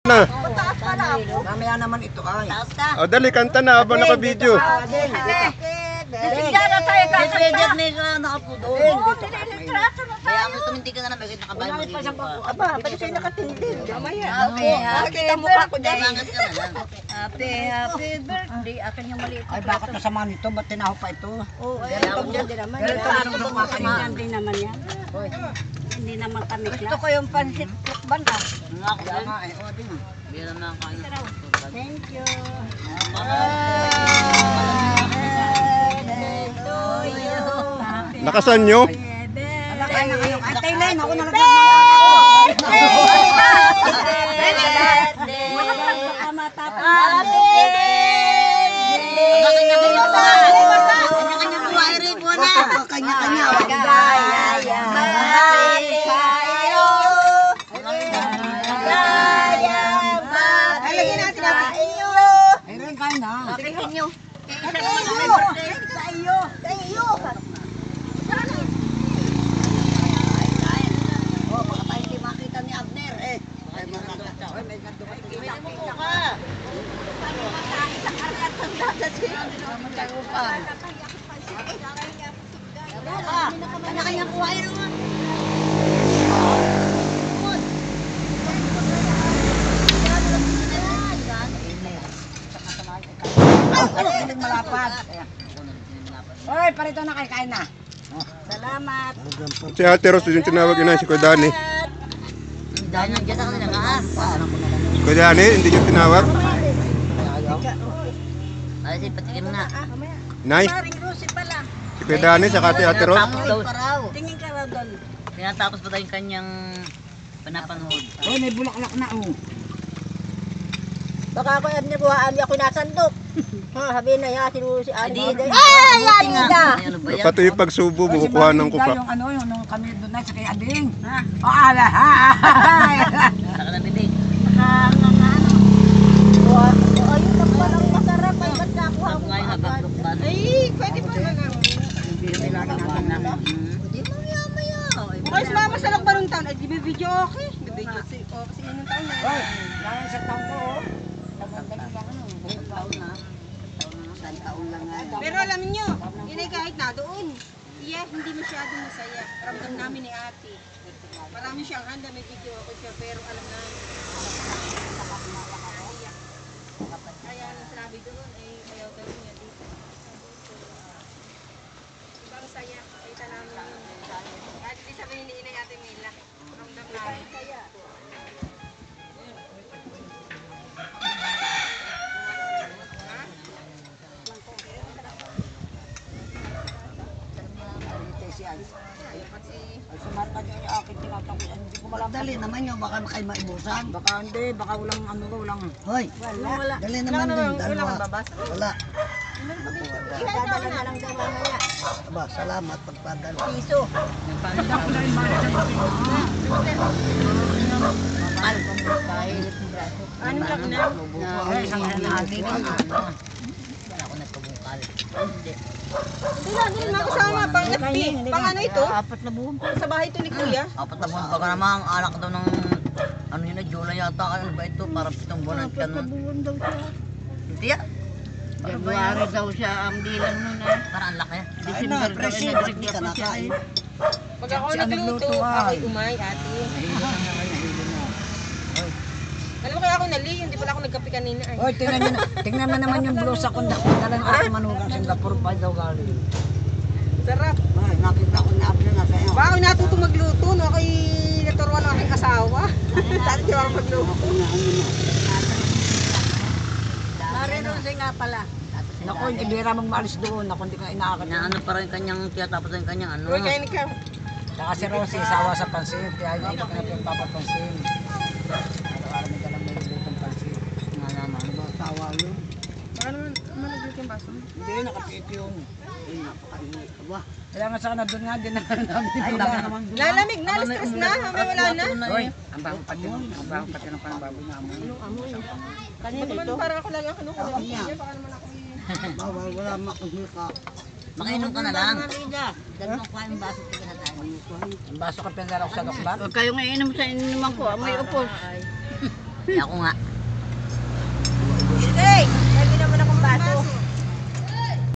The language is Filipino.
na. Mamaya naman ito ay. O dali, kanta na habang naka-video. Diyan na tayo kakanta. May nakapudo. Kaya mo tumindig ka na lang, bakit nakabayan mo dito pa? Aba, ba't kayo nakatindig? Mamaya. Nakita mukha ko dyan. Bangat ka na lang. Happy birthday. Akin yung maliit. Ay, bakit nasama nito? Ba't tinaho pa ito? Ganito din naman. Ganyan din naman yan. Hindi naman kami class. Gusto ko yung pansit tukban ah. Nga ako din. Ay, o, din. Hindi naman ang kain. Thank you. Nakasan nyo? Ay, Tay Len, ako na lang. Kanya-kanya kuhain naman. Malapad. Hoy, parito na kain na. Salamat. Si Ate Rose yung tinawag ina, si Kuya Dani. Dahil nandiyan sa kanila nga. Kuya Dani, hindi yung tinawag. Ay, si patikin mo na. Nay, Maring Rosie pala. si Kuya Dani sa Ate Rose. Tingin ka raw doon. Tinatapos pa tayo yung kanyang panapanood. Hoy, may bulaklak na oh. Baka ako niya buhaan niya ako nasandok. Ha, sabihin na yan, si Ani. Ay, ano ba yan? Pati yung pagsubo, bukukuha ng kupa. Yung ano, yung nung kami doon na sa kay Ading. Ha? O, ala, ha? Saka na bibig. Ayun lang palang masarap. Ay, ba't nakuha Ako mo nga yung agad? nagdukban. Ay, pwede pa naman. Hindi mamaya-maya. Ay, mama sa lang taon. Ay, di ba video okay? Video si okay yung taon na. Hoy, dahil sa taong ko, oh. Pero alam niyo, yun ay kahit na doon. Iya, hindi masyadong masaya. Ramdam namin ni ate. Marami siyang handa, may video ako siya, pero alam namin. Kaya nung sinabi doon, ay ayaw gawin niya dito. Ibang saya, kita namin yun. Kahit hindi sabihin ni Inay Ate Mila, ramdam namin. Saya. Ay, sumarta niyo yung akin tinatapos. Hindi ko malam. Dali naman yun, baka kayo maibusan. Baka hindi, baka walang ano ko, walang... Hoy, Wala. dali naman din, dalawa. Wala. Dadala na lang daw mamaya. Aba, salamat pagpadala. Piso. Ano lang na? Ay, isang hanapin. Ako nagpabungkal. Hindi. Hindi na kasama pang FB. Pang ano ito? Apat na buwan pa. Sa bahay ito ni Kuya. Apat na buwan pa ka naman. Ang anak daw ng... Ano yun na, July yata kayo. Ano ba ito? Para 7 buwan ang tiyan nun. daw siya. Hindi ah. January daw siya ang bilang nun eh. Para ang laki. Ay na, presyo, ba't di ka nakain? Pag ako nagluto, ako'y umay ate. Alam mo kaya ako nali, hindi pala ako nagkape kanina ay. Hoy, tingnan mo naman yung blusa ko. Dalang ako manugang Singapore pa daw galing. Sarap. Ay, nakita ko na apple na sa'yo. Baka ako natuto magluto, no? Ako'y naturuan ng aking asawa. Dati ko ako magluto. Marinosay nga pala. Naku, hindi bira mong maalis doon. Naku, hindi ka inaakit. Ano pa rin kanyang tiyatapos rin kanyang ano. Uy, kaya ni Cam. Saka si Rosie, sawa sa pansit. Kaya hindi ka na pinagpapapansin. Araw-araw may dalang may lutong pansit. Nga naman. Ano ba, tawa yun? Baka naman nagluto yung baso. Hindi, nakapiit yun. Ay, napakainit. Aba, Kaya nga sana doon nga, din naman namin. ay, baka naman. Lalamig na, stress na, may wala na. Hoy, ang bago pati ng panababoy na amoy. Kanina ito. Parang ako lang ang kinukuha niya. Baka naman ako Bawal, wala makuhika. Makainom ka na lang. Dahil mo kuha yung baso tigil na tayo. Ang baso ka pinalaro sa dokbat. Huwag kayong iinom sa inuman ko, may upos. Ako nga.